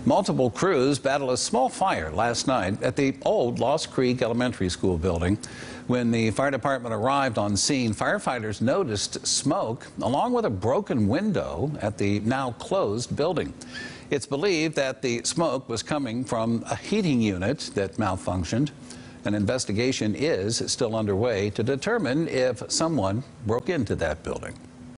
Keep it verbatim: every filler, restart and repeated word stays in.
Multiple crews battled a small fire last night at the old Lost Creek Elementary School building. When the fire department arrived on scene, firefighters noticed smoke along with a broken window at the now closed building. It's believed that the smoke was coming from a heating unit that malfunctioned. An investigation is still underway to determine if someone broke into that building.